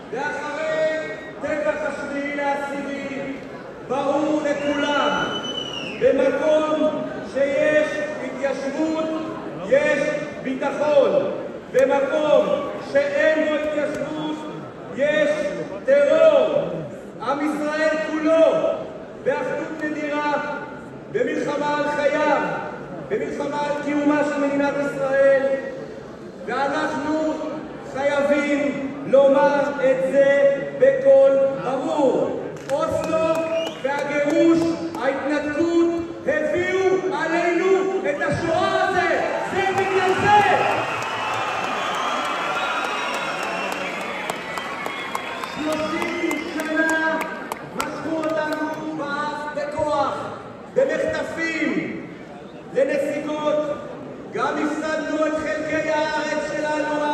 ואחרי טבח השביעי לעשירי, ברור לכולם, במקום שיש התיישבות, יש ביטחון. במקום שאין בו התיישבות, יש טרור. עם ישראל כולו באחדות נדירה, במלחמה על חייו, במלחמה על קיומה של מדינת ישראל, ואנחנו חייבים לומר את זה בקול ברור. אוסלו והגירוש, ההתנתקות, הביאו עלינו את השואה הזה. זה בגלל זה. 30 שנה משכו אותנו באף בכוח, במחטפים, לנסיגות. גם הפסדנו את חלקי הארץ שלנו,